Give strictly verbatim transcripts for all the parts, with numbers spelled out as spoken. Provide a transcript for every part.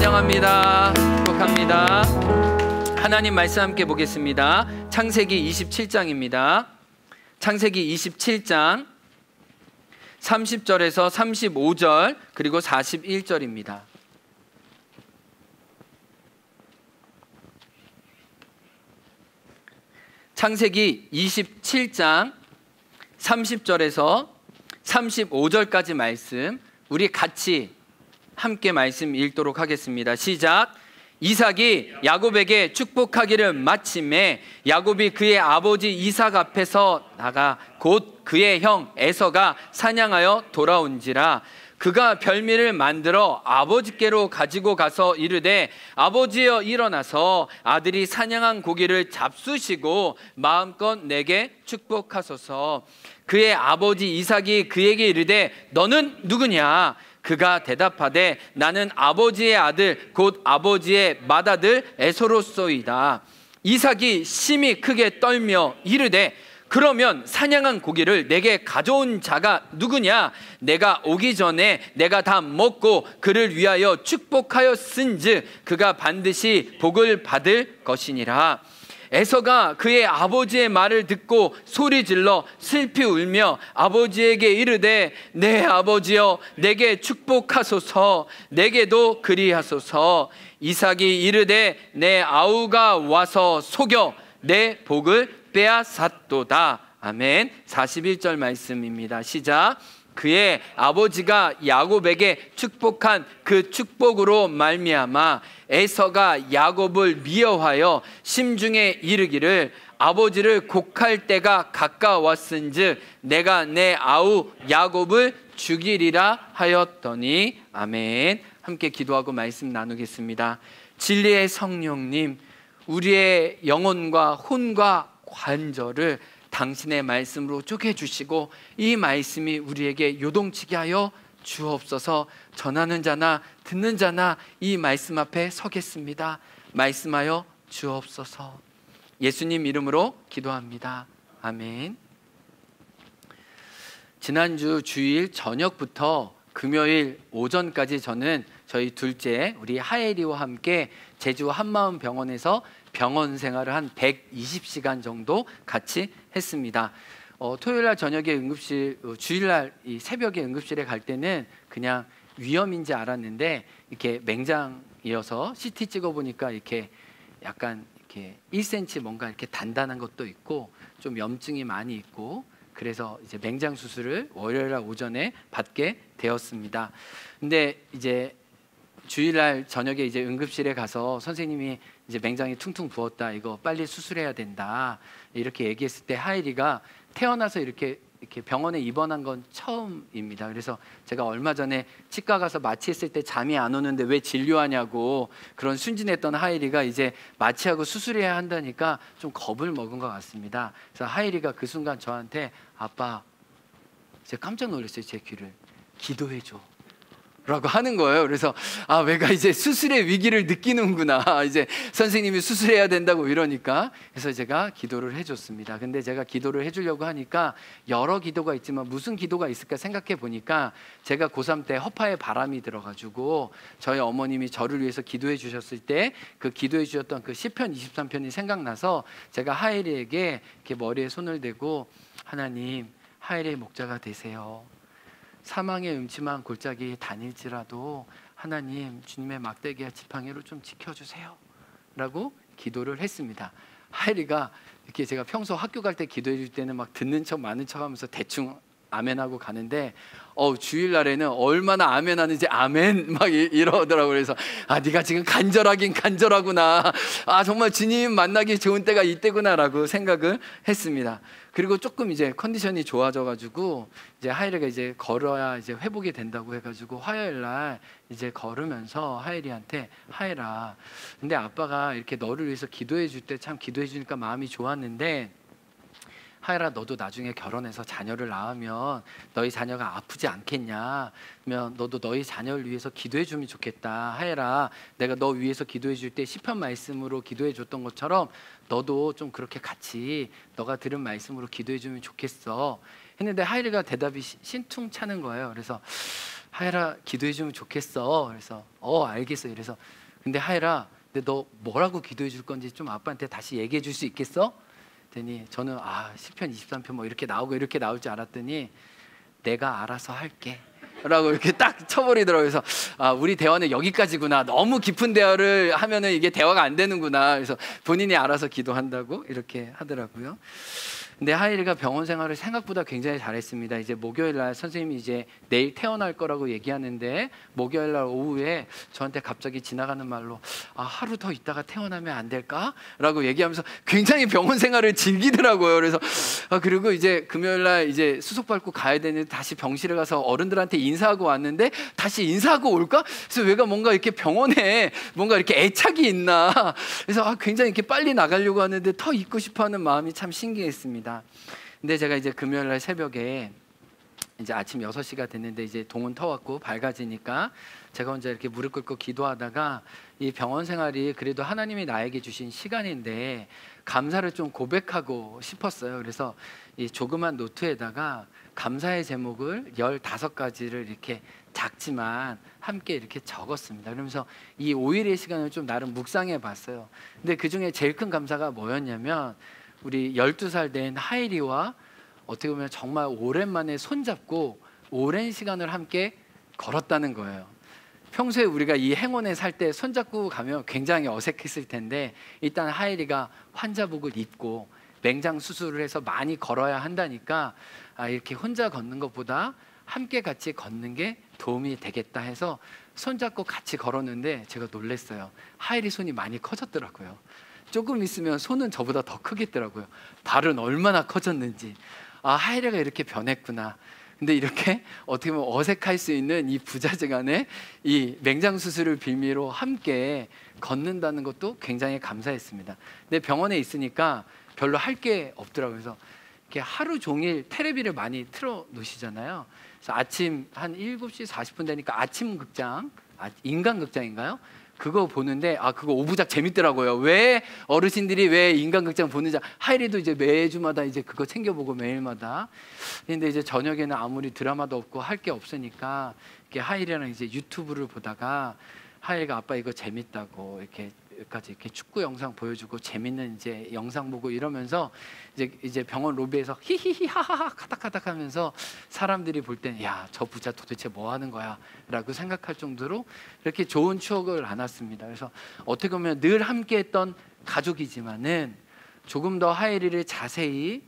환영합니다. 축복합니다. 하나님 말씀 함께 보겠습니다. 창세기 이십칠 장입니다. 창세기 이십칠 장 삼십 절에서 삼십오 절 그리고 사십일 절입니다. 창세기 이십칠 장 삼십 절에서 삼십오 절까지 말씀 우리 같이 함께 말씀 읽도록 하겠습니다. 시작. 이삭이 야곱에게 축복하기를 마침에 야곱이 그의 아버지 이삭 앞에서 나가 곧 그의 형 에서가 사냥하여 돌아온지라. 그가 별미를 만들어 아버지께로 가지고 가서 이르되 아버지여 일어나서 아들이 사냥한 고기를 잡수시고 마음껏 내게 축복하소서. 그의 아버지 이삭이 그에게 이르되 너는 누구냐? 그가 대답하되 나는 아버지의 아들 곧 아버지의 맏아들 에서로소이다. 이삭이 심히 크게 떨며 이르되 그러면 사냥한 고기를 내게 가져온 자가 누구냐? 내가 오기 전에 내가 다 먹고 그를 위하여 축복하였은즉 그가 반드시 복을 받을 것이니라. 에서가 그의 아버지의 말을 듣고 소리질러 슬피 울며 아버지에게 이르되 내 아버지여 내게 축복하소서. 내게도 그리하소서. 이삭이 이르되 내 아우가 와서 속여 내 복을 빼앗았도다. 아멘. 사십일 절 말씀입니다. 시작. 그의 아버지가 야곱에게 축복한 그 축복으로 말미암아 에서가 야곱을 미워하여 심중에 이르기를 아버지를 곡할 때가 가까웠은즉 내가 내 아우 야곱을 죽이리라 하였더니. 아멘. 함께 기도하고 말씀 나누겠습니다. 진리의 성령님, 우리의 영혼과 혼과 관절을 당신의 말씀으로 쪼개주시고 이 말씀이 우리에게 요동치게 하여 주옵소서. 전하는 자나 듣는 자나 이 말씀 앞에 서겠습니다. 말씀하여 주옵소서. 예수님 이름으로 기도합니다. 아멘. 지난주 주일 저녁부터 금요일 오전까지 저는 저희 둘째 우리 하엘이와 함께 제주 한마음병원에서 병원 생활을 한 백이십 시간 정도 같이 했습니다. 어, 토요일날 저녁에 응급실, 어, 주일날 이 새벽에 응급실에 갈 때는 그냥 위험인지 알았는데 이렇게 맹장이어서 씨티 찍어보니까 이렇게 약간 이렇게 일 센티미터 뭔가 이렇게 단단한 것도 있고 좀 염증이 많이 있고 그래서 이제 맹장 수술을 월요일날 오전에 받게 되었습니다. 근데 이제 주일날 저녁에 이제 응급실에 가서 선생님이 이제 맹장이 퉁퉁 부었다, 이거 빨리 수술해야 된다 이렇게 얘기했을 때 하일이가 태어나서 이렇게 이렇게 병원에 입원한 건 처음입니다. 그래서 제가 얼마 전에 치과 가서 마취했을 때 잠이 안 오는데 왜 진료하냐고 그런 순진했던 하일이가 이제 마취하고 수술해야 한다니까 좀 겁을 먹은 것 같습니다. 그래서 하일이가 그 순간 저한테 아빠, 제가 깜짝 놀랐어요. 제 귀를. 기도해줘 라고 하는 거예요. 그래서 아, 내가 이제 수술의 위기를 느끼는구나. 이제 선생님이 수술해야 된다고 이러니까. 그래서 제가 기도를 해줬습니다. 근데 제가 기도를 해주려고 하니까 여러 기도가 있지만 무슨 기도가 있을까 생각해 보니까 제가 고삼 때 허파에 바람이 들어가지고 저희 어머님이 저를 위해서 기도해 주셨을 때 그 기도해 주셨던 그 시편 이십삼 편이 생각나서 제가 하엘이에게 이렇게 머리에 손을 대고 하나님, 하엘의 목자가 되세요. 사망의 음침한 골짜기 다닐지라도 하나님 주님의 막대기와 지팡이로 좀 지켜주세요 라고 기도를 했습니다. 하엘이가 이렇게 제가 평소 학교 갈 때 기도해 줄 때는 막 듣는 척 많은 척 하면서 대충 아멘하고 가는데 어, 주일날에는 얼마나 아멘하는지 아멘 막 이러더라고요. 그래서 아, 네가 지금 간절하긴 간절하구나. 아, 정말 주님 만나기 좋은 때가 이때구나 라고 생각을 했습니다. 그리고 조금 이제 컨디션이 좋아져가지고 이제 하엘이가 이제 걸어야 이제 회복이 된다고 해가지고 화요일날 이제 걸으면서 하엘이한테 하엘아, 근데 아빠가 이렇게 너를 위해서 기도해 줄 때 참 기도해 주니까 마음이 좋았는데 하엘아, 너도 나중에 결혼해서 자녀를 낳으면 너희 자녀가 아프지 않겠냐? 그러면 너도 너희 자녀를 위해서 기도해 주면 좋겠다. 하엘아, 내가 너 위해서 기도해 줄 때 시편 말씀으로 기도해 줬던 것처럼 너도 좀 그렇게 같이 너가 들은 말씀으로 기도해 주면 좋겠어 했는데 하엘이가 대답이 신퉁차는 거예요. 그래서 하엘아 기도해 주면 좋겠어. 그래서 어 알겠어. 이래서 근데 하엘아 근데 너 뭐라고 기도해 줄 건지 좀 아빠한테 다시 얘기해 줄 수 있겠어? 그랬더니 저는 아 시편 이십삼 편 뭐 이렇게 나오고 이렇게 나올 줄 알았더니 내가 알아서 할게 라고 이렇게 딱 쳐버리더라고요. 그래서 아 우리 대화는 여기까지구나. 너무 깊은 대화를 하면은 이게 대화가 안 되는구나. 그래서 본인이 알아서 기도한다고 이렇게 하더라고요. 근데 하엘이가 병원 생활을 생각보다 굉장히 잘했습니다. 이제 목요일 날 선생님이 이제 내일 퇴원할 거라고 얘기하는데 목요일 날 오후에 저한테 갑자기 지나가는 말로 아 하루 더 있다가 퇴원하면 안 될까? 라고 얘기하면서 굉장히 병원 생활을 즐기더라고요. 그래서 아 그리고 이제 금요일 날 이제 수속 밟고 가야 되는데 다시 병실에 가서 어른들한테 인사하고 왔는데 다시 인사하고 올까? 그래서 왜가 뭔가 이렇게 병원에 뭔가 이렇게 애착이 있나? 그래서 아 굉장히 이렇게 빨리 나가려고 하는데 더 있고 싶어하는 마음이 참 신기했습니다. 근데 제가 이제 금요일 날 새벽에 이제 아침 여섯 시가 됐는데 이제 동은 터왔고 밝아지니까 제가 혼자 이렇게 무릎 꿇고 기도하다가 이 병원 생활이 그래도 하나님이 나에게 주신 시간인데 감사를 좀 고백하고 싶었어요. 그래서 이 조그만 노트에다가 감사의 제목을 열다섯 가지를 이렇게 작지만 함께 이렇게 적었습니다. 그러면서 이 오 일의 시간을 좀 나름 묵상해 봤어요. 근데 그중에 제일 큰 감사가 뭐였냐면 우리 열두 살 된 하엘이와 어떻게 보면 정말 오랜만에 손잡고 오랜 시간을 함께 걸었다는 거예요. 평소에 우리가 이 행원에 살 때 손잡고 가면 굉장히 어색했을 텐데 일단 하엘이가 환자복을 입고 맹장 수술을 해서 많이 걸어야 한다니까 아, 이렇게 혼자 걷는 것보다 함께 같이 걷는 게 도움이 되겠다 해서 손잡고 같이 걸었는데 제가 놀랐어요. 하엘이 손이 많이 커졌더라고요. 조금 있으면 손은 저보다 더 크겠더라고요. 발은 얼마나 커졌는지. 아 하엘이가 이렇게 변했구나. 근데 이렇게 어떻게 보면 어색할 수 있는 이 부자지간에 이 맹장 수술을 빌미로 함께 걷는다는 것도 굉장히 감사했습니다. 근데 병원에 있으니까 별로 할 게 없더라고요. 그래서 이렇게 하루 종일 테레비를 많이 틀어 놓으시잖아요. 그래서 아침 한 일곱 시 사십 분 되니까 아침 극장, 아, 인간 극장인가요? 그거 보는데 아 그거 오부작 재밌더라고요. 왜 어르신들이 왜 인간극장 보는지 하이리도 이제 매주마다 이제 그거 챙겨보고 매일마다. 근데 이제 저녁에는 아무리 드라마도 없고 할 게 없으니까 이렇게 하이리랑 이제 유튜브를 보다가 하이리가 아빠 이거 재밌다고 이렇게 까지 이렇게 축구 영상 보여주고 재밌는 이제 영상 보고 이러면서 이제 이제 병원 로비에서 히히히 하하하 카닥카닥 하면서 사람들이 볼 땐 야 저 부자 도대체 뭐 하는 거야 라고 생각할 정도로 이렇게 좋은 추억을 안았습니다. 그래서 어떻게 보면 늘 함께 했던 가족이지만은 조금 더 하엘이를 자세히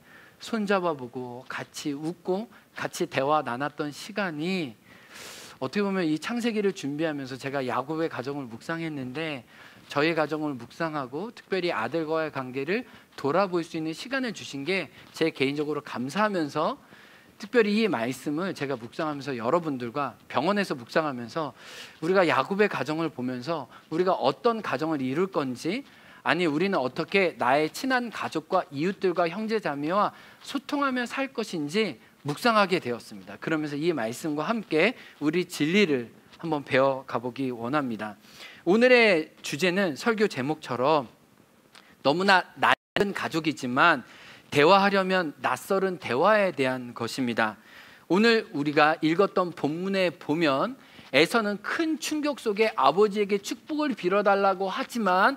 손잡아보고 같이 웃고 같이 대화 나눴던 시간이 어떻게 보면 이 창세기를 준비하면서 제가 야곱의 가정을 묵상했는데 저희 가정을 묵상하고 특별히 아들과의 관계를 돌아볼 수 있는 시간을 주신 게 제 개인적으로 감사하면서 특별히 이 말씀을 제가 묵상하면서 여러분들과 병원에서 묵상하면서 우리가 야곱의 가정을 보면서 우리가 어떤 가정을 이룰 건지 아니 우리는 어떻게 나의 친한 가족과 이웃들과 형제자매와 소통하며 살 것인지 묵상하게 되었습니다. 그러면서 이 말씀과 함께 우리 진리를 한번 배워가 보기 원합니다. 오늘의 주제는 설교 제목처럼 너무나 낯선 가족이지만 대화하려면 낯설은 대화에 대한 것입니다. 오늘 우리가 읽었던 본문에 보면 에서는 큰 충격 속에 아버지에게 축복을 빌어달라고 하지만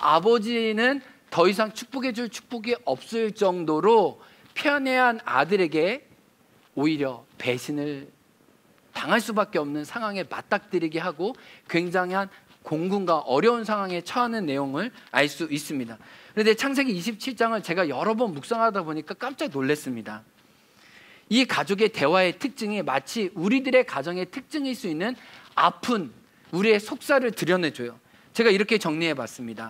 아버지는 더 이상 축복해 줄 축복이 없을 정도로 편애한 아들에게 오히려 배신을 당할 수밖에 없는 상황에 맞닥뜨리게 하고 굉장한 공군과 어려운 상황에 처하는 내용을 알 수 있습니다. 그런데 창세기 이십칠 장을 제가 여러 번 묵상하다 보니까 깜짝 놀랐습니다. 이 가족의 대화의 특징이 마치 우리들의 가정의 특징일 수 있는 아픈 우리의 속살을 드러내줘요. 제가 이렇게 정리해 봤습니다.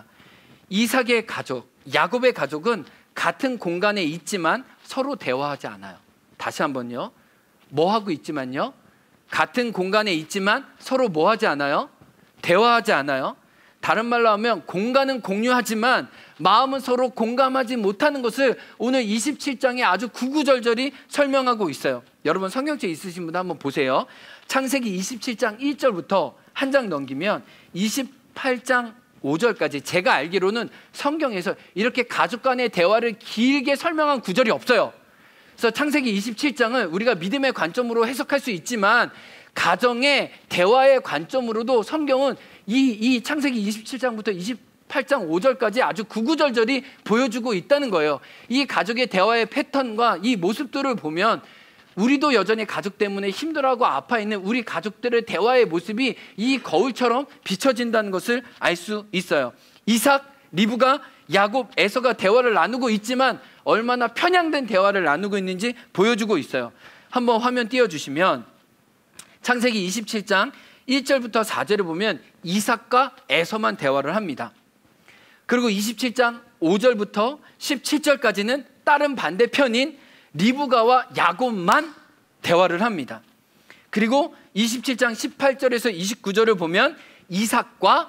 이삭의 가족, 야곱의 가족은 같은 공간에 있지만 서로 대화하지 않아요. 다시 한번요. 뭐 하고 있지만요? 같은 공간에 있지만 서로 뭐 하지 않아요? 대화하지 않아요. 다른 말로 하면 공간은 공유하지만 마음은 서로 공감하지 못하는 것을 오늘 이십칠 장에 아주 구구절절히 설명하고 있어요. 여러분 성경책 있으신 분 한번 보세요. 창세기 이십칠 장 일 절부터 한 장 넘기면 이십팔 장 오 절까지 제가 알기로는 성경에서 이렇게 가족 간의 대화를 길게 설명한 구절이 없어요. 그래서 창세기 이십칠 장을 우리가 믿음의 관점으로 해석할 수 있지만 가정의 대화의 관점으로도 성경은 이, 이 창세기 이십칠 장부터 이십팔 장 오 절까지 아주 구구절절히 보여주고 있다는 거예요. 이 가족의 대화의 패턴과 이 모습들을 보면 우리도 여전히 가족 때문에 힘들어하고 아파있는 우리 가족들의 대화의 모습이 이 거울처럼 비춰진다는 것을 알 수 있어요. 이삭, 리브가, 야곱, 에서가 대화를 나누고 있지만 얼마나 편향된 대화를 나누고 있는지 보여주고 있어요. 한번 화면 띄워주시면 창세기 이십칠 장 일 절부터 사 절을 보면 이삭과 에서만 대화를 합니다. 그리고 이십칠 장 오 절부터 십칠 절까지는 다른 반대편인 리브가와 야곱만 대화를 합니다. 그리고 이십칠 장 십팔 절에서 이십구 절을 보면 이삭과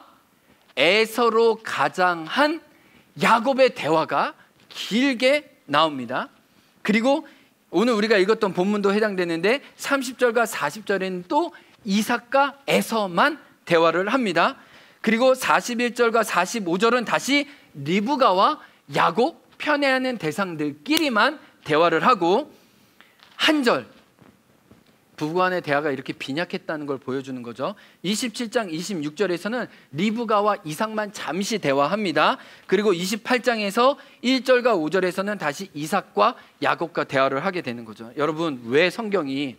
에서로 가장한 야곱의 대화가 길게 나옵니다. 그리고 오늘 우리가 읽었던 본문도 해당되는데 삼십 절과 사십 절에는 또 이삭과 에서만 대화를 합니다. 그리고 사십일 절과 사십오 절은 다시 리브가와 야곱, 편애하는 대상들끼리만 대화를 하고, 한 절, 부부간의 대화가 이렇게 빈약했다는 걸 보여주는 거죠. 이십칠 장 이십육 절에서는 리브가와 이삭만 잠시 대화합니다. 그리고 이십팔 장에서 일 절과 오 절에서는 다시 이삭과 야곱과 대화를 하게 되는 거죠. 여러분, 왜 성경이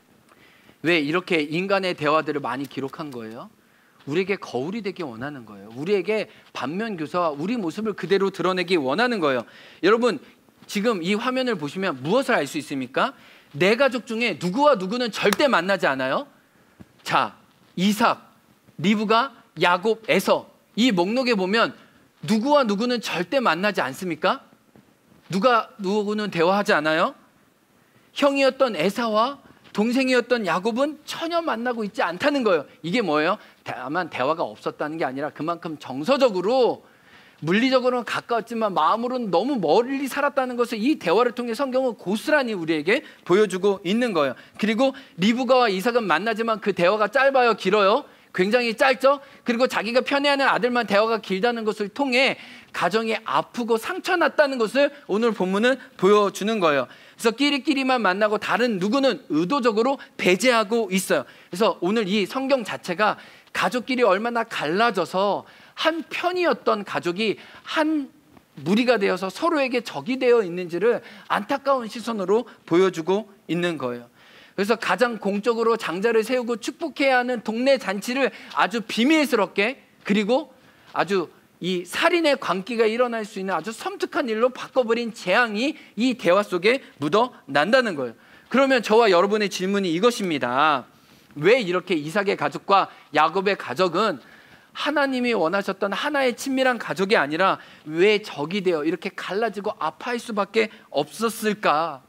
왜 이렇게 인간의 대화들을 많이 기록한 거예요? 우리에게 거울이 되기 원하는 거예요. 우리에게 반면교사와 우리 모습을 그대로 드러내기 원하는 거예요. 여러분, 지금 이 화면을 보시면 무엇을 알 수 있습니까? 내 가족 중에 누구와 누구는 절대 만나지 않아요. 자, 이삭, 리브가, 야곱, 에서, 이 목록에 보면 누구와 누구는 절대 만나지 않습니까? 누가 누구는 대화하지 않아요? 형이었던 에사와 동생이었던 야곱은 전혀 만나고 있지 않다는 거예요. 이게 뭐예요? 다만 대화가 없었다는 게 아니라 그만큼 정서적으로, 물리적으로는 가까웠지만 마음으로는 너무 멀리 살았다는 것을 이 대화를 통해 성경은 고스란히 우리에게 보여주고 있는 거예요. 그리고 리브가와 이삭은 만나지만 그 대화가 짧아요, 길어요? 굉장히 짧죠? 그리고 자기가 편애하는 아들만 대화가 길다는 것을 통해 가정이 아프고 상처났다는 것을 오늘 본문은 보여주는 거예요. 그래서 끼리끼리만 만나고 다른 누구는 의도적으로 배제하고 있어요. 그래서 오늘 이 성경 자체가 가족끼리 얼마나 갈라져서 한 편이었던 가족이 한 무리가 되어서 서로에게 적이 되어 있는지를 안타까운 시선으로 보여주고 있는 거예요. 그래서 가장 공적으로 장자를 세우고 축복해야 하는 동네 잔치를 아주 비밀스럽게, 그리고 아주 이 살인의 광기가 일어날 수 있는 아주 섬뜩한 일로 바꿔버린 재앙이 이 대화 속에 묻어난다는 거예요. 그러면 저와 여러분의 질문이 이것입니다. 왜 이렇게 이삭의 가족과 야곱의 가족은 하나님이 원하셨던 하나의 친밀한 가족이 아니라 왜 적이 되어 이렇게 갈라지고 아파할 수밖에 없었을까?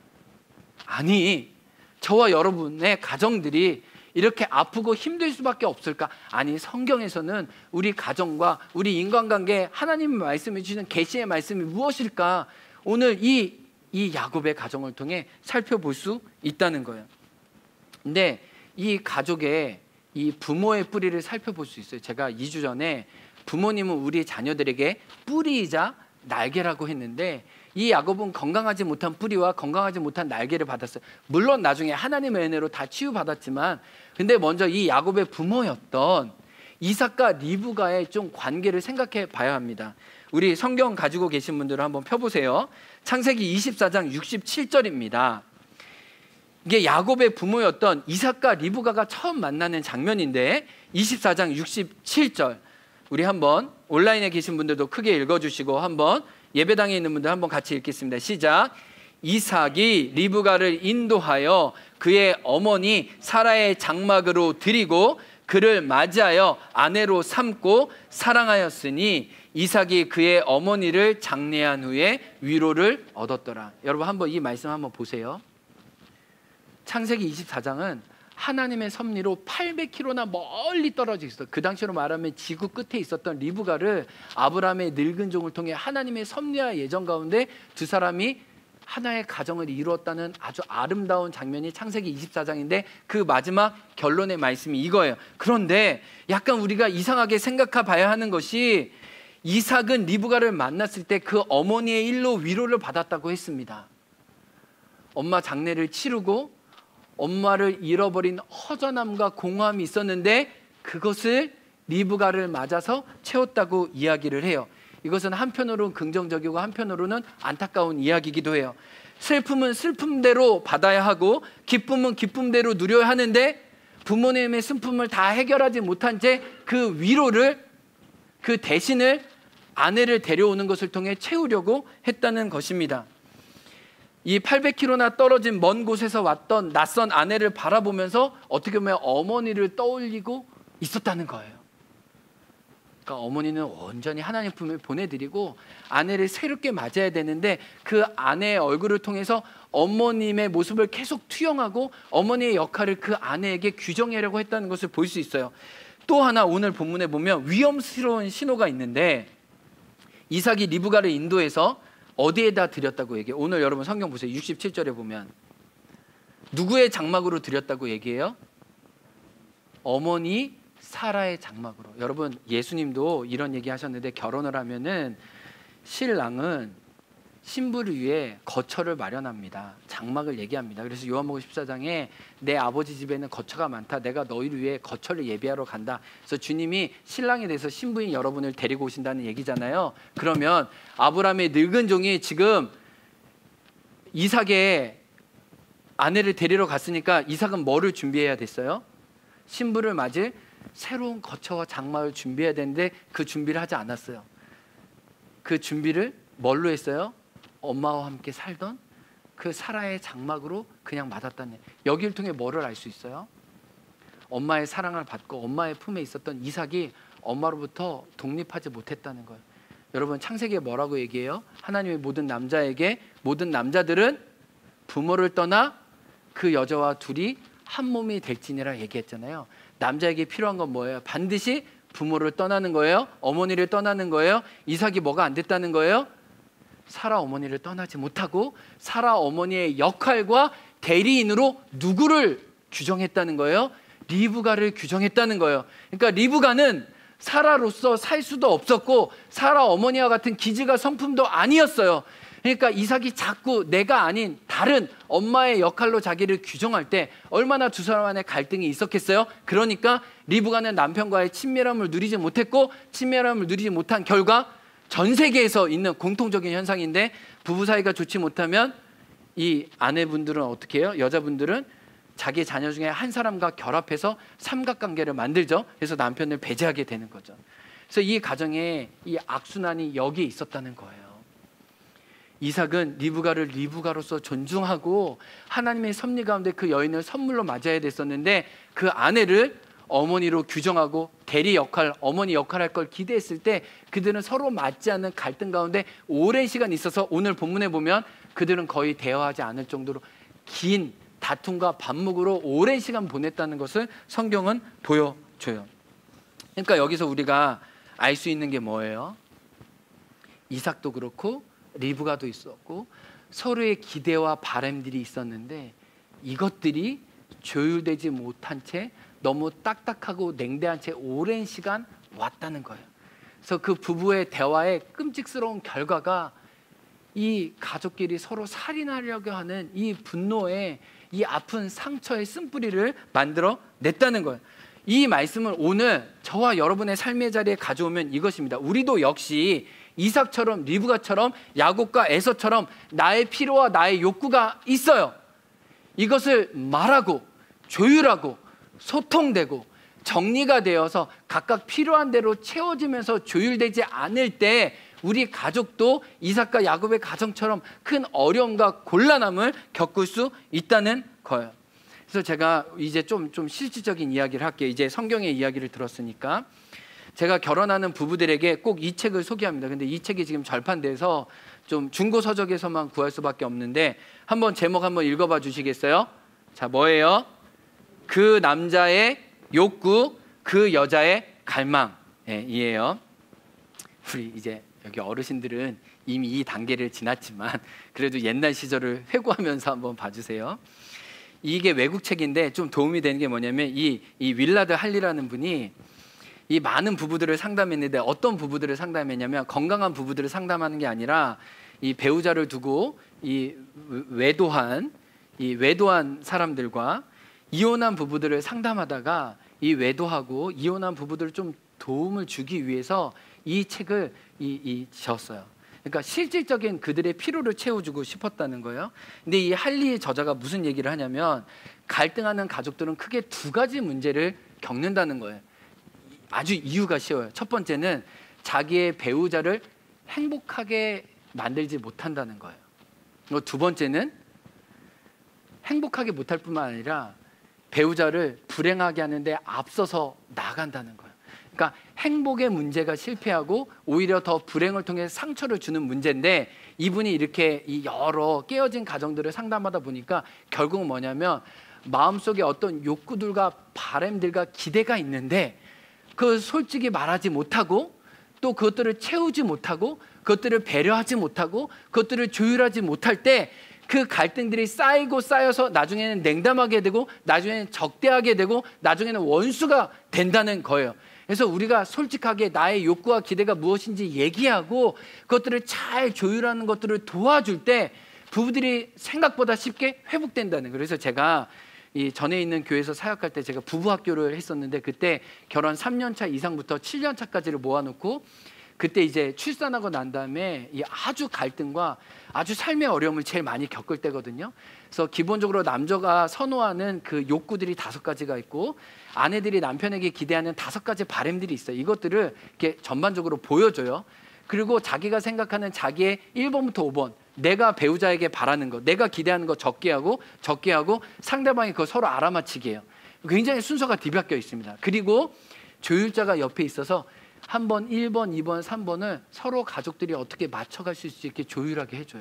아니, 저와 여러분의 가정들이 이렇게 아프고 힘들 수밖에 없을까? 아니, 성경에서는 우리 가정과 우리 인간관계에 하나님이 말씀해 주시는 계시의 말씀이 무엇일까? 오늘 이, 이 야곱의 가정을 통해 살펴볼 수 있다는 거예요. 근데 이 가족의 이 부모의 뿌리를 살펴볼 수 있어요. 제가 이 주 전에 부모님은 우리 자녀들에게 뿌리이자 날개라고 했는데, 이 야곱은 건강하지 못한 뿌리와 건강하지 못한 날개를 받았어요. 물론 나중에 하나님의 은혜로 다 치유받았지만, 근데 먼저 이 야곱의 부모였던 이삭과 리브가의 좀 관계를 생각해 봐야 합니다. 우리 성경 가지고 계신 분들은 한번 펴보세요. 창세기 이십사 장 육십칠 절입니다. 이게 야곱의 부모였던 이삭과 리브가가 처음 만나는 장면인데, 이십사 장 육십칠 절 우리 한번 온라인에 계신 분들도 크게 읽어주시고 한번 예배당에 있는 분들 한번 같이 읽겠습니다. 시작. 이삭이 리브가를 인도하여 그의 어머니 사라의 장막으로 들이고 그를 맞이하여 아내로 삼고 사랑하였으니 이삭이 그의 어머니를 장례한 후에 위로를 얻었더라. 여러분 한번 이 말씀 한번 보세요. 창세기 이십사 장은 하나님의 섭리로 팔백 킬로미터나 멀리 떨어져 있어. 그 당시로 말하면 지구 끝에 있었던 리브가를 아브라함의 늙은 종을 통해 하나님의 섭리와 예정 가운데 두 사람이 하나의 가정을 이루었다는 아주 아름다운 장면이 창세기 이십사 장인데, 그 마지막 결론의 말씀이 이거예요. 그런데 약간 우리가 이상하게 생각해 봐야 하는 것이, 이삭은 리브가를 만났을 때 그 어머니의 일로 위로를 받았다고 했습니다. 엄마 장례를 치르고 엄마를 잃어버린 허전함과 공허함이 있었는데 그것을 리브가를 맞아서 채웠다고 이야기를 해요. 이것은 한편으로는 긍정적이고 한편으로는 안타까운 이야기이기도 해요. 슬픔은 슬픔대로 받아야 하고 기쁨은 기쁨대로 누려야 하는데 부모님의 슬픔을 다 해결하지 못한 채 그 위로를, 그 대신을 아내를 데려오는 것을 통해 채우려고 했다는 것입니다. 이 팔백 킬로미터나 떨어진 먼 곳에서 왔던 낯선 아내를 바라보면서 어떻게 보면 어머니를 떠올리고 있었다는 거예요. 그러니까 어머니는 온전히 하나님 품에 보내드리고 아내를 새롭게 맞아야 되는데 그 아내의 얼굴을 통해서 어머님의 모습을 계속 투영하고 어머니의 역할을 그 아내에게 규정하려고 했다는 것을 볼 수 있어요. 또 하나 오늘 본문에 보면 위험스러운 신호가 있는데 이삭이 리브가를 인도해서 어디에다 드렸다고 얘기해요? 오늘 여러분 성경 보세요. 육십칠 절에 보면 누구의 장막으로 드렸다고 얘기해요? 어머니 사라의 장막으로. 여러분 예수님도 이런 얘기 하셨는데 결혼을 하면은 신랑은 신부를 위해 거처를 마련합니다. 장막을 얘기합니다. 그래서 요한복음 십사 장에 내 아버지 집에는 거처가 많다. 내가 너희를 위해 거처를 예비하러 간다. 그래서 주님이 신랑에 대해서 신부인 여러분을 데리고 오신다는 얘기잖아요. 그러면 아브라함의 늙은 종이 지금 이삭의 아내를 데리러 갔으니까 이삭은 뭐를 준비해야 됐어요? 신부를 맞을 새로운 거처와 장막을 준비해야 되는데 그 준비를 하지 않았어요. 그 준비를 뭘로 했어요? 엄마와 함께 살던 그 사라의 장막으로 그냥 맞았다는. 여기를 통해 뭐를 알 수 있어요? 엄마의 사랑을 받고 엄마의 품에 있었던 이삭이 엄마로부터 독립하지 못했다는 거예요. 여러분 창세기에 뭐라고 얘기해요? 하나님의 모든 남자에게 모든 남자들은 부모를 떠나 그 여자와 둘이 한 몸이 될지니라 얘기했잖아요. 남자에게 필요한 건 뭐예요? 반드시 부모를 떠나는 거예요. 어머니를 떠나는 거예요. 이삭이 뭐가 안 됐다는 거예요? 사라 어머니를 떠나지 못하고 사라 어머니의 역할과 대리인으로 누구를 규정했다는 거예요? 리브가를 규정했다는 거예요. 그러니까 리브가는 사라로서 살 수도 없었고 사라 어머니와 같은 기질과 성품도 아니었어요. 그러니까 이삭이 자꾸 내가 아닌 다른 엄마의 역할로 자기를 규정할 때 얼마나 두 사람 안에 갈등이 있었겠어요? 그러니까 리브가는 남편과의 친밀함을 누리지 못했고 친밀함을 누리지 못한 결과 전 세계에서 있는 공통적인 현상인데 부부 사이가 좋지 못하면 이 아내분들은 어떻게 해요? 여자분들은 자기 자녀 중에 한 사람과 결합해서 삼각관계를 만들죠. 그래서 남편을 배제하게 되는 거죠. 그래서 이 가정에 이 악순환이 여기에 있었다는 거예요. 이삭은 리브가를 리브가로서 존중하고 하나님의 섭리 가운데 그 여인을 선물로 맞아야 됐었는데 그 아내를 어머니로 규정하고 대리 역할, 어머니 역할 할 걸 기대했을 때 그들은 서로 맞지 않는 갈등 가운데 오랜 시간 있어서 오늘 본문에 보면 그들은 거의 대화하지 않을 정도로 긴 다툼과 반목으로 오랜 시간 보냈다는 것을 성경은 보여줘요. 그러니까 여기서 우리가 알 수 있는 게 뭐예요? 이삭도 그렇고 리브가도 있었고 서로의 기대와 바람들이 있었는데 이것들이 조율되지 못한 채 너무 딱딱하고 냉대한 채 오랜 시간 왔다는 거예요. 그래서 그 부부의 대화의 끔찍스러운 결과가 이 가족끼리 서로 살인하려고 하는 이 분노에 이 아픈 상처의 쓴뿌리를 만들어 냈다는 거예요. 이 말씀을 오늘 저와 여러분의 삶의 자리에 가져오면 이것입니다. 우리도 역시 이삭처럼 리브가처럼 야곱과 에서처럼 나의 필요와 나의 욕구가 있어요. 이것을 말하고 조율하고 소통되고 정리가 되어서 각각 필요한 대로 채워지면서 조율되지 않을 때 우리 가족도 이삭과 야곱의 가정처럼 큰 어려움과 곤란함을 겪을 수 있다는 거예요. 그래서 제가 이제 좀, 좀 실질적인 이야기를 할게요. 이제 성경의 이야기를 들었으니까 제가 결혼하는 부부들에게 꼭 이 책을 소개합니다. 근데 이 책이 지금 절판돼서 좀 중고 서적에서만 구할 수밖에 없는데 한번 제목 한번 읽어봐 주시겠어요? 자, 뭐예요? 그 남자의 욕구, 그 여자의 갈망. 예, 이에요. 우리 이제 여기 어르신들은 이미 이 단계를 지났지만 그래도 옛날 시절을 회고하면서 한번 봐주세요. 이게 외국 책인데 좀 도움이 되는 게 뭐냐면 이, 이 윌라드 할리라는 분이 이 많은 부부들을 상담했는데 어떤 부부들을 상담했냐면 건강한 부부들을 상담하는 게 아니라 이 배우자를 두고 이 외도한 이 외도한 사람들과 이혼한 부부들을 상담하다가 이 외도하고 이혼한 부부들을 좀 도움을 주기 위해서 이 책을 이, 이 지었어요. 그러니까 실질적인 그들의 필요를 채워주고 싶었다는 거예요. 근데 이 할리의 저자가 무슨 얘기를 하냐면 갈등하는 가족들은 크게 두 가지 문제를 겪는다는 거예요. 아주 이유가 쉬워요. 첫 번째는 자기의 배우자를 행복하게 만들지 못한다는 거예요. 그리고 두 번째는 행복하게 못할 뿐만 아니라 배우자를 불행하게 하는데 앞서서 나간다는 거예요. 그러니까 행복의 문제가 실패하고 오히려 더 불행을 통해 상처를 주는 문제인데, 이분이 이렇게 이 여러 깨어진 가정들을 상담하다 보니까 결국 뭐냐면 마음속에 어떤 욕구들과 바람들과 기대가 있는데 그 솔직히 말하지 못하고 또 그것들을 채우지 못하고 그것들을 배려하지 못하고 그것들을 조율하지 못할 때 그 갈등들이 쌓이고 쌓여서 나중에는 냉담하게 되고 나중에는 적대하게 되고 나중에는 원수가 된다는 거예요. 그래서 우리가 솔직하게 나의 욕구와 기대가 무엇인지 얘기하고 그것들을 잘 조율하는 것들을 도와줄 때 부부들이 생각보다 쉽게 회복된다는 거예요. 그래서 제가 이 전에 있는 교회에서 사역할 때 제가 부부 학교를 했었는데, 그때 결혼 삼 년 차 이상부터 칠 년 차까지를 모아놓고 그때 이제 출산하고 난 다음에 이 아주 갈등과 아주 삶의 어려움을 제일 많이 겪을 때거든요. 그래서 기본적으로 남자가 선호하는 그 욕구들이 다섯 가지가 있고 아내들이 남편에게 기대하는 다섯 가지 바람들이 있어요. 이것들을 이렇게 전반적으로 보여줘요. 그리고 자기가 생각하는 자기의 일 번부터 오 번, 내가 배우자에게 바라는 거, 내가 기대하는 거 적게 하고 적게 하고 상대방이 그거 서로 알아맞히게 해요. 굉장히 순서가 뒤바뀌어 있습니다. 그리고 조율자가 옆에 있어서 한 번, 일 번, 이 번, 삼 번을 서로 가족들이 어떻게 맞춰갈 수 있게 조율하게 해줘요.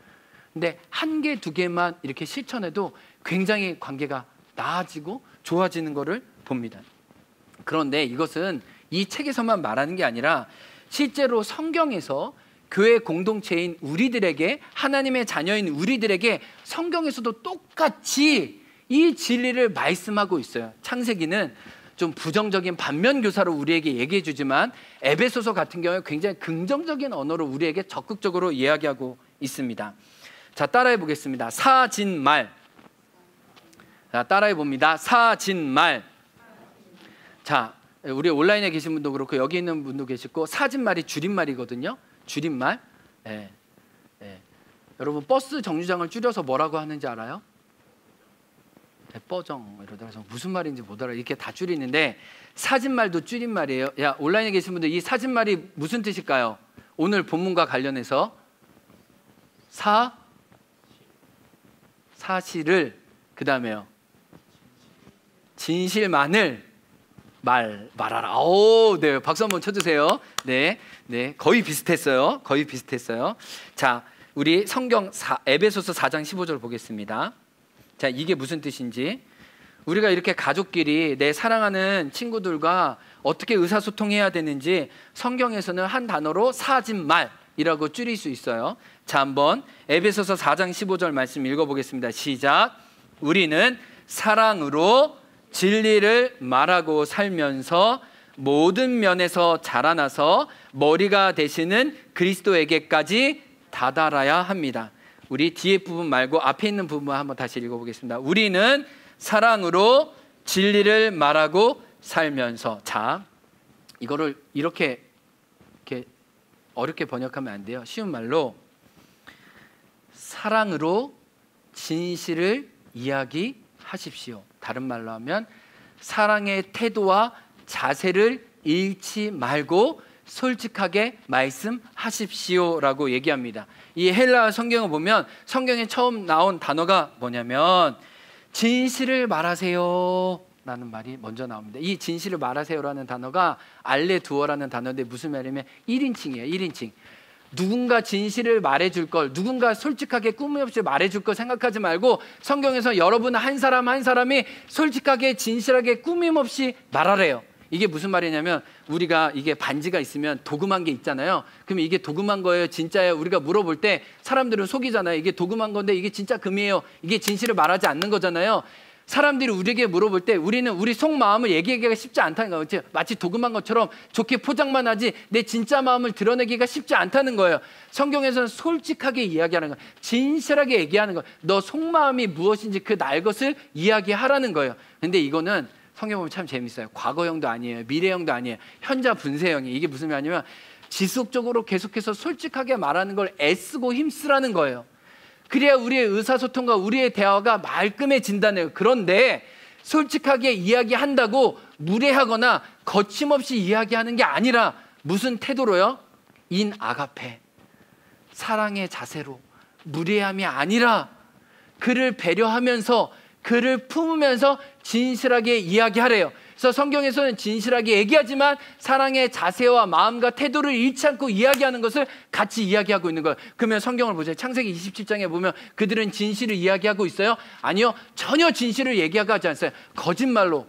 근데 한 개, 두 개만 이렇게 실천해도 굉장히 관계가 나아지고 좋아지는 것을 봅니다. 그런데 이것은 이 책에서만 말하는 게 아니라 실제로 성경에서 교회 공동체인 우리들에게, 하나님의 자녀인 우리들에게 성경에서도 똑같이 이 진리를 말씀하고 있어요. 창세기는 좀 부정적인 반면 교사로 우리에게 얘기해 주지만 에베소서 같은 경우에 굉장히 긍정적인 언어로 우리에게 적극적으로 이야기하고 있습니다. 자, 따라해 보겠습니다. 사진말. 자, 따라해 봅니다. 사진말. 자, 우리 온라인에 계신 분도 그렇고 여기 있는 분도 계시고, 사진말이 줄임말이거든요. 줄임말. 예, 예. 여러분 버스 정류장을 줄여서 뭐라고 하는지 알아요? 뻐정 이러다가 무슨 말인지 못 알아. 이렇게 다 줄이는데 사진말도 줄임말이에요. 야, 온라인에 계신 분들 이 사진말이 무슨 뜻일까요? 오늘 본문과 관련해서 사 사실을, 그 다음에요 진실만을 말 말하라. 오, 네, 박수 한번 쳐주세요. 네, 네, 거의 비슷했어요. 거의 비슷했어요. 자, 우리 성경 사, 에베소서 사 장 십오 절 보겠습니다. 자, 이게 무슨 뜻인지, 우리가 이렇게 가족끼리 내 사랑하는 친구들과 어떻게 의사소통해야 되는지 성경에서는 한 단어로 사진말이라고 줄일 수 있어요. 자, 한번 에베소서 사 장 십오 절 말씀 읽어보겠습니다. 시작. 우리는 사랑으로 진리를 말하고 살면서 모든 면에서 자라나서 머리가 되시는 그리스도에게까지 다다라야 합니다. 우리 뒤에 부분 말고 앞에 있는 부분 한번 다시 읽어보겠습니다. 우리는 사랑으로 진리를 말하고 살면서. 자, 이거를 이렇게, 이렇게 어렵게 번역하면 안 돼요. 쉬운 말로 사랑으로 진실을 이야기하십시오. 다른 말로 하면 사랑의 태도와 자세를 잃지 말고 솔직하게 말씀하십시오라고 얘기합니다. 이 헬라어 성경을 보면 성경에 처음 나온 단어가 뭐냐면 진실을 말하세요 라는 말이 먼저 나옵니다. 이 진실을 말하세요라는 단어가 알레두어라는 단어인데 무슨 말이냐면 일 인칭이에요. 일 인칭. 누군가 진실을 말해줄 걸, 누군가 솔직하게 꾸밈 없이 말해줄 걸 생각하지 말고 성경에서 여러분 한 사람 한 사람이 솔직하게 진실하게 꾸밈 없이 말하래요. 이게 무슨 말이냐면 우리가 이게 반지가 있으면 도금한 게 있잖아요. 그러면 이게 도금한 거예요, 진짜예요? 우리가 물어볼 때 사람들은 속이잖아요. 이게 도금한 건데 이게 진짜 금이에요. 이게 진실을 말하지 않는 거잖아요. 사람들이 우리에게 물어볼 때 우리는 우리 속마음을 얘기하기가 쉽지 않다는 거예요. 마치 도금한 것처럼 좋게 포장만 하지 내 진짜 마음을 드러내기가 쉽지 않다는 거예요. 성경에서는 솔직하게 이야기하는 거예요. 진실하게 얘기하는 거예요. 너 속마음이 무엇인지 그 날 것을 이야기하라는 거예요. 근데 이거는 성경 보면 참 재밌어요. 과거형도 아니에요. 미래형도 아니에요. 현자 분세형이. 이게 무슨 말이냐면 지속적으로 계속해서 솔직하게 말하는 걸 애쓰고 힘쓰라는 거예요. 그래야 우리의 의사소통과 우리의 대화가 말끔해진다네요. 그런데 솔직하게 이야기한다고 무례하거나 거침없이 이야기하는 게 아니라 무슨 태도로요? 인 아가페, 사랑의 자세로, 무례함이 아니라 그를 배려하면서 그를 품으면서 진실하게 이야기하래요. 그래서 성경에서는 진실하게 얘기하지만 사랑의 자세와 마음과 태도를 잃지 않고 이야기하는 것을 같이 이야기하고 있는 거예요. 그러면 성경을 보세요. 창세기 이십칠 장에 보면 그들은 진실을 이야기하고 있어요? 아니요. 전혀 진실을 얘기하지 않았어요. 거짓말로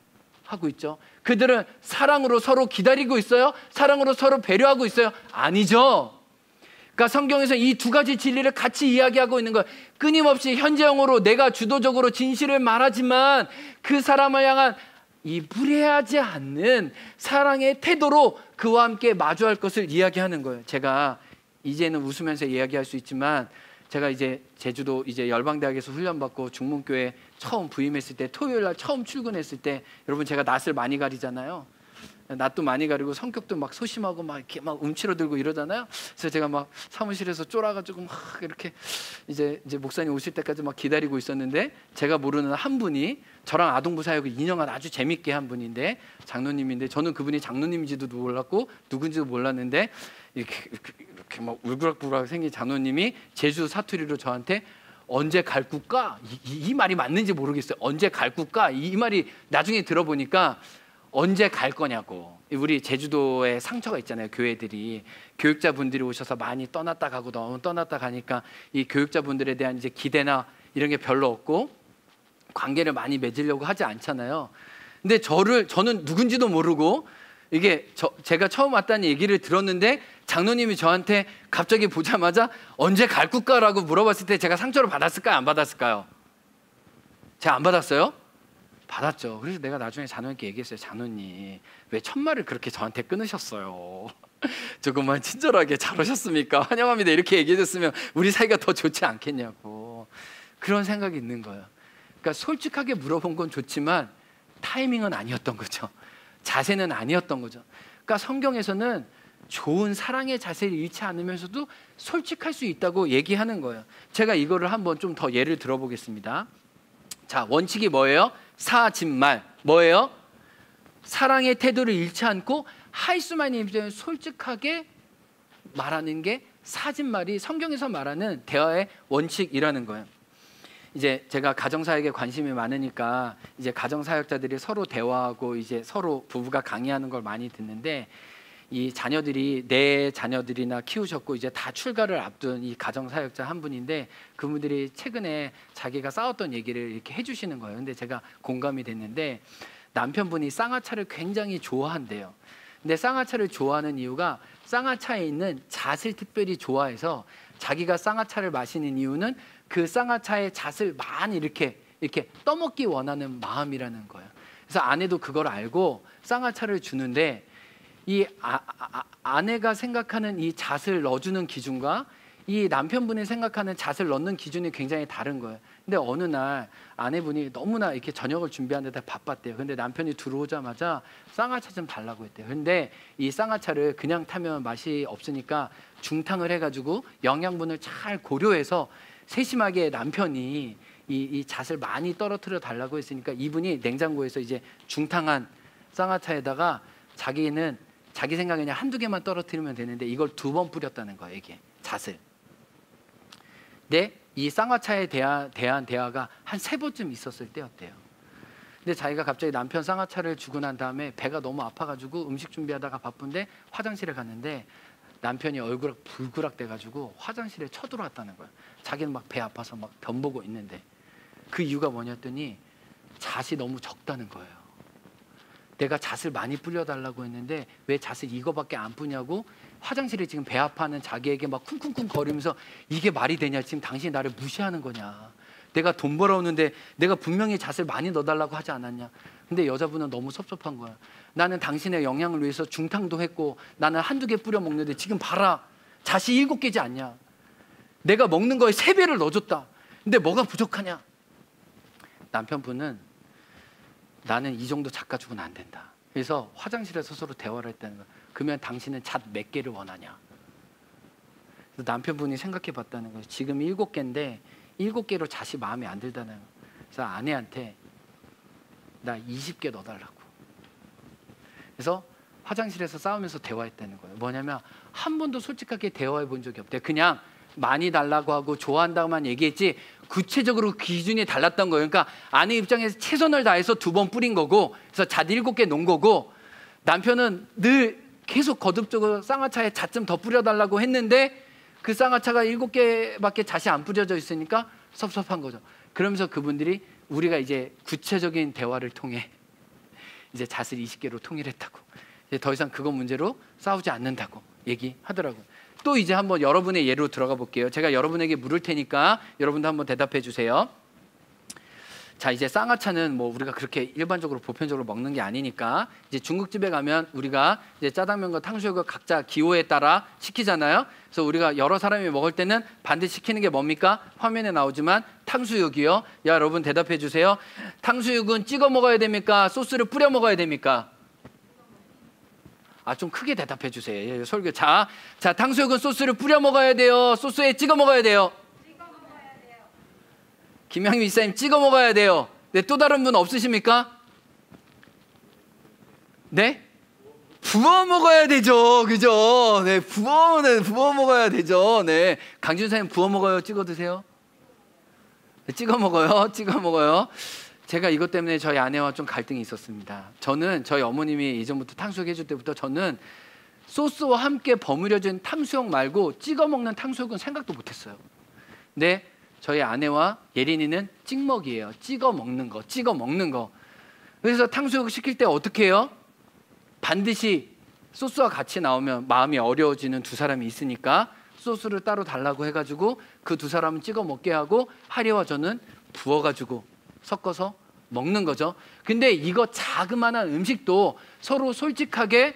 하고 있죠. 그들은 사랑으로 서로 기다리고 있어요? 사랑으로 서로 배려하고 있어요? 아니죠. 그러니까 성경에서 이 두 가지 진리를 같이 이야기하고 있는 거예요. 끊임없이 현재형으로 내가 주도적으로 진실을 말하지만 그 사람을 향한 이 무례하지 않는 사랑의 태도로 그와 함께 마주할 것을 이야기하는 거예요. 제가 이제는 웃으면서 이야기할 수 있지만 제가 이제 제주도 이제 열방대학에서 훈련받고 중문교회 처음 부임했을 때 토요일 날 처음 출근했을 때 여러분 제가 낯을 많이 가리잖아요. 낯도 많이 가리고 성격도 막 소심하고 막 이렇게 막 움츠러들고 이러잖아요. 그래서 제가 막 사무실에서 쫄아가지고 막 이렇게 이제 이제 목사님 오실 때까지 막 기다리고 있었는데 제가 모르는 한 분이 저랑 아동부 사역을 이 년간 아주 재밌게 한 분인데 장로님인데 저는 그분이 장로님인지도 몰랐고 누군지도 몰랐는데 이렇게 이렇게, 이렇게 막 울그락불그락 생긴 장로님이 제주 사투리로 저한테 언제 갈 국가 이, 이, 이 말이 맞는지 모르겠어요. 언제 갈 국가 이, 이 말이 나중에 들어보니까 언제 갈 거냐고. 우리 제주도에 상처가 있잖아요. 교회들이 교육자분들이 오셔서 많이 떠났다 가고 너무 떠났다 가니까 이 교육자분들에 대한 이제 기대나 이런 게 별로 없고 관계를 많이 맺으려고 하지 않잖아요. 근데 저를 저는 누군지도 모르고 이게 저, 제가 처음 왔다는 얘기를 들었는데 장로님이 저한테 갑자기 보자마자 언제 갈 국가라고 물어봤을 때 제가 상처를 받았을까요? 안 받았을까요? 제가 안 받았어요? 받았죠. 그래서 내가 나중에 장로님께 얘기했어요. 장로님 왜 첫말을 그렇게 저한테 끊으셨어요? 조금만 친절하게 잘 오셨습니까? 환영합니다 이렇게 얘기해줬으면 우리 사이가 더 좋지 않겠냐고. 그런 생각이 있는 거예요. 그러니까 솔직하게 물어본 건 좋지만 타이밍은 아니었던 거죠. 자세는 아니었던 거죠. 그러니까 성경에서는 좋은 사랑의 자세를 잃지 않으면서도 솔직할 수 있다고 얘기하는 거예요. 제가 이거를 한번 좀 더 예를 들어보겠습니다. 자, 원칙이 뭐예요? 사진말 뭐예요? 사랑의 태도를 잃지 않고 할 수만 있으면 솔직하게 말하는 게 사진말이 성경에서 말하는 대화의 원칙이라는 거예요. 이제 제가 가정사역에 관심이 많으니까 이제 가정사역자들이 서로 대화하고 이제 서로 부부가 강의하는 걸 많이 듣는데 이 자녀들이 내 자녀들이나 키우셨고 이제 다 출가를 앞둔 이 가정사역자 한 분인데 그분들이 최근에 자기가 싸웠던 얘기를 이렇게 해주시는 거예요. 근데 제가 공감이 됐는데 남편분이 쌍화차를 굉장히 좋아한대요. 근데 쌍화차를 좋아하는 이유가 쌍화차에 있는 잣을 특별히 좋아해서 자기가 쌍화차를 마시는 이유는 그 쌍화차의 잣을 많이 이렇게 이렇게 떠먹기 원하는 마음이라는 거예요. 그래서 아내도 그걸 알고 쌍화차를 주는데 이 아, 아, 아내가 생각하는 이 잣을 넣어주는 기준과 이 남편분이 생각하는 잣을 넣는 기준이 굉장히 다른 거예요. 근데 어느 날 아내분이 너무나 이렇게 저녁을 준비하는데 바빴대요. 근데 남편이 들어오자마자 쌍화차 좀 달라고 했대요. 근데 이 쌍화차를 그냥 타면 맛이 없으니까 중탕을 해가지고 영양분을 잘 고려해서 세심하게 남편이 이, 이 잣을 많이 떨어뜨려 달라고 했으니까 이분이 냉장고에서 이제 중탕한 쌍화차에다가 자기는 자기 생각에 그냥 한두 개만 떨어뜨리면 되는데 이걸 두 번 뿌렸다는 거예요. 이게 잣을. 근데 이 쌍화차에 대한, 대한 대화가 한 세 번쯤 있었을 때였대요. 근데 자기가 갑자기 남편 쌍화차를 주고 난 다음에 배가 너무 아파가지고 음식 준비하다가 바쁜데 화장실에 갔는데 남편이 얼굴 불그락 돼가지고 화장실에 쳐들어왔다는 거예요. 자기는 막 배 아파서 막 변보고 있는데 그 이유가 뭐냐더니 잣이 너무 적다는 거예요. 내가 잣을 많이 뿌려달라고 했는데 왜 잣을 이거밖에 안 뿌냐고 화장실에 지금 배 아파하는 자기에게 막 쿵쿵쿵 거리면서 이게 말이 되냐 지금 당신이 나를 무시하는 거냐 내가 돈 벌어오는데 내가 분명히 잣을 많이 넣어달라고 하지 않았냐. 근데 여자분은 너무 섭섭한 거야. 나는 당신의 영양을 위해서 중탕도 했고 나는 한두 개 뿌려 먹는데 지금 봐라, 잣이 일곱 개지 않냐. 내가 먹는 거에 세 배를 넣어줬다. 근데 뭐가 부족하냐. 남편분은 나는 이 정도 잣 가지고는 안 된다. 그래서 화장실에서 서로 대화를 했다는 거야. 그러면 당신은 잣 몇 개를 원하냐. 그래서 남편분이 생각해 봤다는 거예요. 지금 일곱 개인데 일곱 개로 잣이 마음에 안 들다는 거예요. 그래서 아내한테 나 이십 개 넣어달라고. 그래서 화장실에서 싸우면서 대화했다는 거예요. 뭐냐면 한 번도 솔직하게 대화해 본 적이 없대. 그냥 많이 달라고 하고 좋아한다고만 얘기했지 구체적으로 기준이 달랐던 거예요. 그러니까 아내 입장에서 최선을 다해서 두 번 뿌린 거고, 그래서 잣 일곱 개 놓은 거고, 남편은 늘 계속 거듭적으로 쌍화차에 잣 좀 더 뿌려달라고 했는데 그 쌍화차가 일곱 개밖에 잣이 안 뿌려져 있으니까 섭섭한 거죠. 그러면서 그분들이 우리가 이제 구체적인 대화를 통해 이제 잣을 이십 개로 통일했다고, 이제 더 이상 그거 문제로 싸우지 않는다고 얘기하더라고요. 또 이제 한번 여러분의 예로 들어가 볼게요. 제가 여러분에게 물을 테니까 여러분도 한번 대답해 주세요. 자, 이제 쌍화차는 뭐 우리가 그렇게 일반적으로 보편적으로 먹는 게 아니니까 이제 중국집에 가면 우리가 이제 짜장면과 탕수육을 각자 기호에 따라 시키잖아요. 그래서 우리가 여러 사람이 먹을 때는 반드시 시키는 게 뭡니까? 화면에 나오지만 탕수육이요. 야, 여러분 대답해 주세요. 탕수육은 찍어 먹어야 됩니까? 소스를 뿌려 먹어야 됩니까? 아, 좀 크게 대답해 주세요. 예, 설교. 자, 자, 탕수육은 소스를 뿌려 먹어야 돼요. 소스에 찍어 먹어야 돼요. 찍어 먹어야 돼요. 김양미 이사님 찍어 먹어야 돼요. 네, 또 다른 분 없으십니까? 네? 부어 먹어야 되죠. 그죠? 네, 부어, 네, 부어 먹어야 되죠. 네. 강준사님 부어 먹어요? 찍어 드세요? 네, 찍어 먹어요. 찍어 먹어요. 제가 이것 때문에 저희 아내와 좀 갈등이 있었습니다. 저는 저희 어머님이 예전부터 탕수육 해줄 때부터 저는 소스와 함께 버무려진 탕수육 말고 찍어 먹는 탕수육은 생각도 못했어요. 근데 저희 아내와 예린이는 찍먹이에요. 찍어 먹는 거, 찍어 먹는 거. 그래서 탕수육 시킬 때 어떻게 해요? 반드시 소스와 같이 나오면 마음이 어려워지는 두 사람이 있으니까 소스를 따로 달라고 해가지고 그 두 사람은 찍어 먹게 하고 하리와 저는 부어가지고 섞어서 먹는 거죠. 근데 이거 자그마한 음식도 서로 솔직하게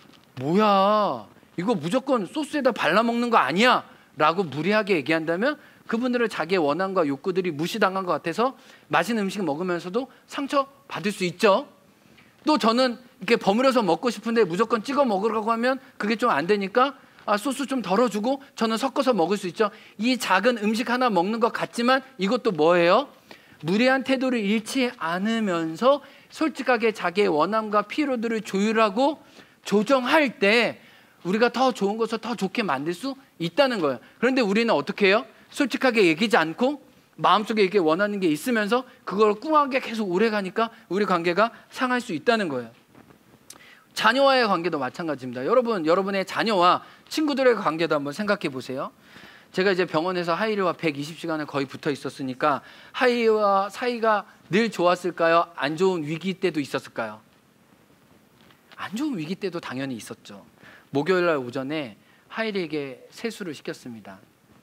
뭐야, 이거 무조건 소스에다 발라 먹는 거 아니야 라고 무리하게 얘기한다면 그분들은 자기의 원함과 욕구들이 무시당한 것 같아서 맛있는 음식 먹으면서도 상처 받을 수 있죠. 또 저는 이렇게 버무려서 먹고 싶은데 무조건 찍어 먹으라고 하면 그게 좀 안 되니까 아, 소스 좀 덜어주고 저는 섞어서 먹을 수 있죠. 이 작은 음식 하나 먹는 것 같지만 이것도 뭐예요? 무례한 태도를 잃지 않으면서 솔직하게 자기의 원함과 필요들을 조율하고 조정할 때 우리가 더 좋은 것을 더 좋게 만들 수 있다는 거예요. 그런데 우리는 어떻게 해요? 솔직하게 얘기하지 않고 마음속에 이렇게 원하는 게 있으면서 그걸 꿍하게 계속 오래 가니까 우리 관계가 상할 수 있다는 거예요. 자녀와의 관계도 마찬가지입니다. 여러분, 여러분의 자녀와 친구들의 관계도 한번 생각해 보세요. 제가 이제 병원에서 하이리와 백이십 시간을 거의 붙어 있었으니까 하이리와 사이가 늘 좋았을까요? 안 좋은 위기 때도 있었을까요? 안 좋은 위기 때도 당연히 있었죠. 목요일 날 오전에 하이리에게 세수를 시켰습니다.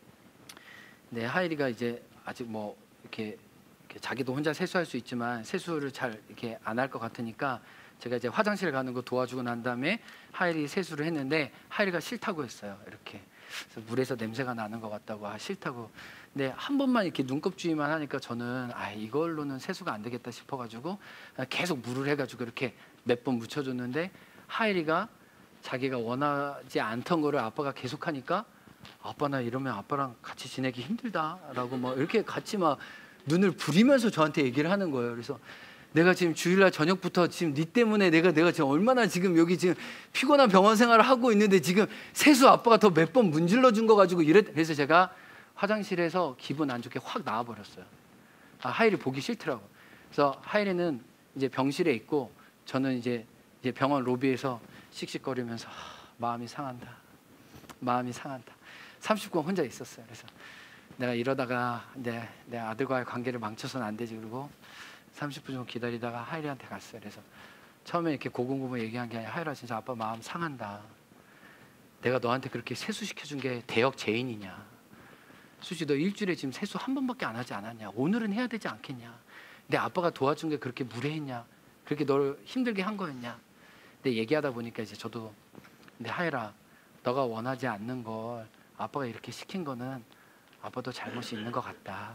네, 하이리가 이제 아직 뭐 이렇게, 이렇게 자기도 혼자 세수할 수 있지만 세수를 잘 이렇게 안 할 것 같으니까 제가 이제 화장실 가는 거 도와주고 난 다음에 하이리 세수를 했는데 하이리가 싫다고 했어요. 이렇게. 그래서 물에서 냄새가 나는 것 같다고, 아, 싫다고. 근데 한 번만 이렇게 눈곱주의만 하니까 저는 아, 이걸로는 세수가 안 되겠다 싶어가지고 계속 물을 해가지고 이렇게 몇 번 묻혀줬는데 하이리가 자기가 원하지 않던 거를 아빠가 계속하니까 아빠 나 이러면 아빠랑 같이 지내기 힘들다라고 막 이렇게 같이 막 눈을 부리면서 저한테 얘기를 하는 거예요. 그래서 내가 지금 주일날 저녁부터 지금 네 때문에 내가 내가 지금 얼마나 지금 여기 지금 피곤한 병원 생활을 하고 있는데 지금 세수 아빠가 더 몇 번 문질러 준 거 가지고 이랬. 그래서 제가 화장실에서 기분 안 좋게 확 나와 버렸어요. 아, 하이리 보기 싫더라고. 그래서 하이리는 이제 병실에 있고 저는 이제 이제 병원 로비에서 씩씩거리면서 아, 마음이 상한다. 마음이 상한다. 삼십 분 혼자 있었어요. 그래서 내가 이러다가 내, 내 아들과의 관계를 망쳐서는 안 되지. 그리고 삼십 분 정도 기다리다가 하이리한테 갔어요. 그래서 처음에 이렇게 고군고군 얘기한 게 아니라 하이라 진짜 아빠 마음 상한다. 내가 너한테 그렇게 세수시켜준 게 대역 죄인이냐. 수지 너 일주일에 지금 세수 한 번밖에 안 하지 않았냐? 오늘은 해야 되지 않겠냐? 내 아빠가 도와준 게 그렇게 무례했냐? 그렇게 너를 힘들게 한 거였냐? 근데 얘기하다 보니까 이제 저도 근데 하엘아, 너가 원하지 않는 걸 아빠가 이렇게 시킨 거는 아빠도 잘못이 있는 것 같다.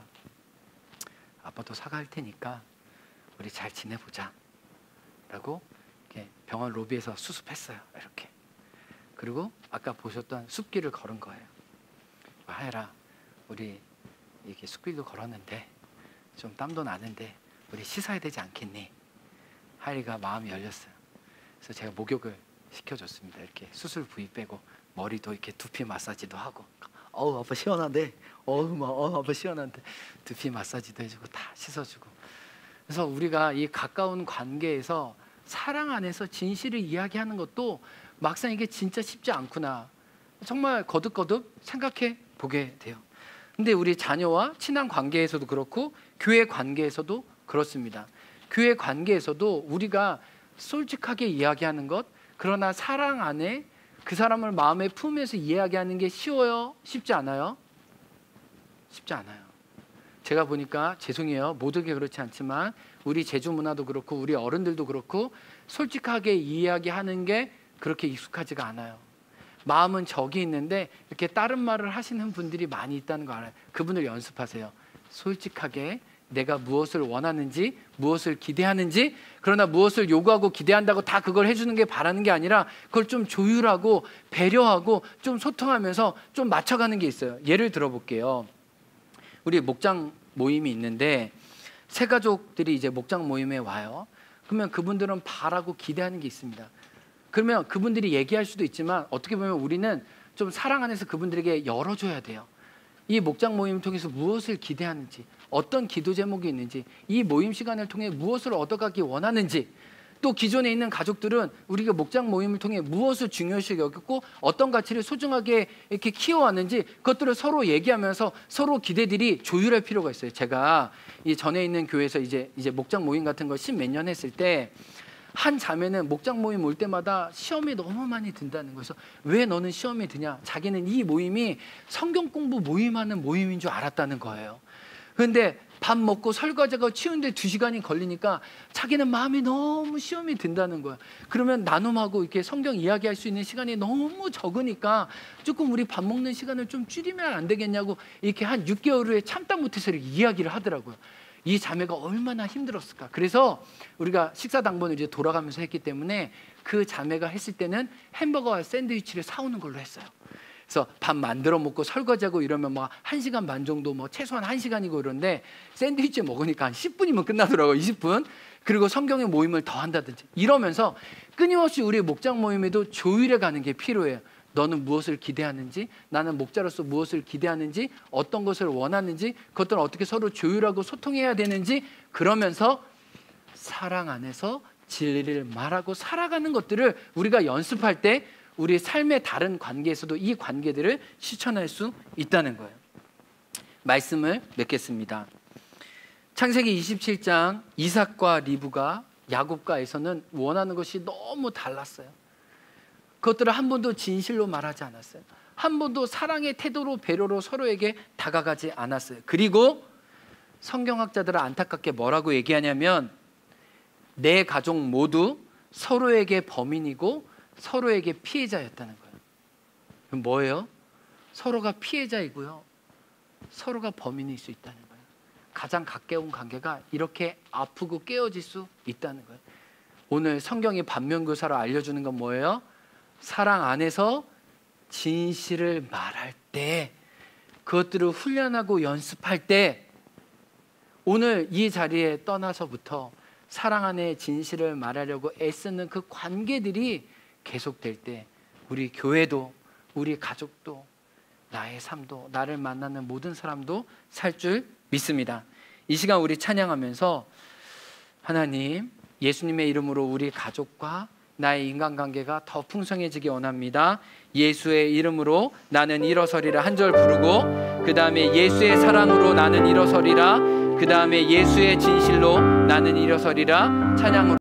아빠도 사과할 테니까 우리 잘 지내보자 라고 이렇게 병원 로비에서 수습했어요. 이렇게. 그리고 아까 보셨던 숲길을 걸은 거예요. 하엘아, 우리 이렇게 숲길도 걸었는데 좀 땀도 나는데 우리 씻어야 되지 않겠니? 하엘이가 마음이 열렸어요. 그래서 제가 목욕을 시켜줬습니다. 이렇게 수술 부위 빼고 머리도 이렇게 두피 마사지도 하고, 어우 아빠 시원한데, 어우 막 어, 아빠 시원한데 두피 마사지도 해주고 다 씻어주고. 그래서 우리가 이 가까운 관계에서 사랑 안에서 진실을 이야기하는 것도 막상 이게 진짜 쉽지 않구나, 정말 거듭거듭 생각해 보게 돼요. 근데 우리 자녀와 친한 관계에서도 그렇고 교회 관계에서도 그렇습니다. 교회 관계에서도 우리가 솔직하게 이야기하는 것, 그러나 사랑 안에 그 사람을 마음에 품에서 이야기하는 게 쉬워요? 쉽지 않아요? 쉽지 않아요. 제가 보니까 죄송해요, 모두에게 그렇지 않지만 우리 제주 문화도 그렇고 우리 어른들도 그렇고 솔직하게 이야기하는 게 그렇게 익숙하지가 않아요. 마음은 저기 있는데 이렇게 다른 말을 하시는 분들이 많이 있다는 거 알아요. 그분을 연습하세요. 솔직하게 내가 무엇을 원하는지, 무엇을 기대하는지, 그러나 무엇을 요구하고 기대한다고 다 그걸 해주는 게 바라는 게 아니라 그걸 좀 조율하고 배려하고 좀 소통하면서 좀 맞춰가는 게 있어요. 예를 들어볼게요. 우리 목장 모임이 있는데 새 가족들이 이제 목장 모임에 와요. 그러면 그분들은 바라고 기대하는 게 있습니다. 그러면 그분들이 얘기할 수도 있지만 어떻게 보면 우리는 좀 사랑 안에서 그분들에게 열어줘야 돼요. 이 목장 모임을 통해서 무엇을 기대하는지, 어떤 기도 제목이 있는지, 이 모임 시간을 통해 무엇을 얻어가기 원하는지, 또 기존에 있는 가족들은 우리가 목장 모임을 통해 무엇을 중요시 여겼고 어떤 가치를 소중하게 이렇게 키워왔는지 그것들을 서로 얘기하면서 서로 기대들이 조율할 필요가 있어요. 제가 이 전에 있는 교회에서 이제 이제 목장 모임 같은 걸 십몇 년 했을 때 한 자매는 목장 모임 올 때마다 시험이 너무 많이 든다는 거예요. 그래서 왜 너는 시험이 드냐? 자기는 이 모임이 성경 공부 모임하는 모임인 줄 알았다는 거예요. 그런데 밥 먹고 설거지하고 치우는데 두 시간이 걸리니까 자기는 마음이 너무 시험이 든다는 거야. 그러면 나눔하고 이렇게 성경 이야기할 수 있는 시간이 너무 적으니까 조금 우리 밥 먹는 시간을 좀 줄이면 안 되겠냐고 이렇게 한 육 개월 후에 참다 못해서 이렇게 이야기를 하더라고요. 이 자매가 얼마나 힘들었을까. 그래서 우리가 식사 당번을 이제 돌아가면서 했기 때문에 그 자매가 했을 때는 햄버거와 샌드위치를 사오는 걸로 했어요. 그래서 밥 만들어 먹고 설거지하고 이러면 뭐 한 시간 반 정도, 뭐 최소한 한 시간이고 이런데 샌드위치 먹으니까 한 십 분이면 끝나더라고요. 이십 분. 그리고 성경의 모임을 더 한다든지 이러면서 끊임없이 우리 목장 모임에도 조율해 가는 게 필요해요. 너는 무엇을 기대하는지, 나는 목자로서 무엇을 기대하는지, 어떤 것을 원하는지, 그것들은 어떻게 서로 조율하고 소통해야 되는지, 그러면서 사랑 안에서 진리를 말하고 살아가는 것들을 우리가 연습할 때 우리 삶의 다른 관계에서도 이 관계들을 실천할 수 있다는 거예요. 말씀을 맺겠습니다. 창세기 이십칠 장 이삭과 리브가 야곱과에서는 원하는 것이 너무 달랐어요. 그것들을 한 번도 진실로 말하지 않았어요. 한 번도 사랑의 태도로 배려로 서로에게 다가가지 않았어요. 그리고 성경학자들은 안타깝게 뭐라고 얘기하냐면 내 가족 모두 서로에게 범인이고 서로에게 피해자였다는 거예요. 그럼 뭐예요? 서로가 피해자이고요, 서로가 범인일 수 있다는 거예요. 가장 가까운 관계가 이렇게 아프고 깨어질 수 있다는 거예요. 오늘 성경이 반면교사로 알려주는 건 뭐예요? 사랑 안에서 진실을 말할 때, 그것들을 훈련하고 연습할 때, 오늘 이 자리에 떠나서부터 사랑 안에 진실을 말하려고 애쓰는 그 관계들이 계속될 때 우리 교회도, 우리 가족도, 나의 삶도, 나를 만나는 모든 사람도 살 줄 믿습니다. 이 시간 우리 찬양하면서 하나님, 예수님의 이름으로 우리 가족과 나의 인간관계가 더 풍성해지기 원합니다. 예수의 이름으로 나는 일어서리라 한 절 부르고, 그 다음에 예수의 사랑으로 나는 일어서리라, 그 다음에 예수의 진실로 나는 일어서리라 찬양으로